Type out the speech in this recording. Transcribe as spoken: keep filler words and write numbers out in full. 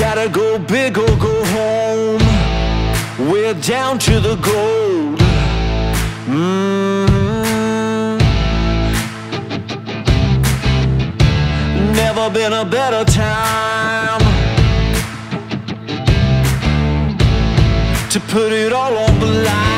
gotta go big or go home. We're down to the gold. mm-hmm. Never been a better time to put it all on the line.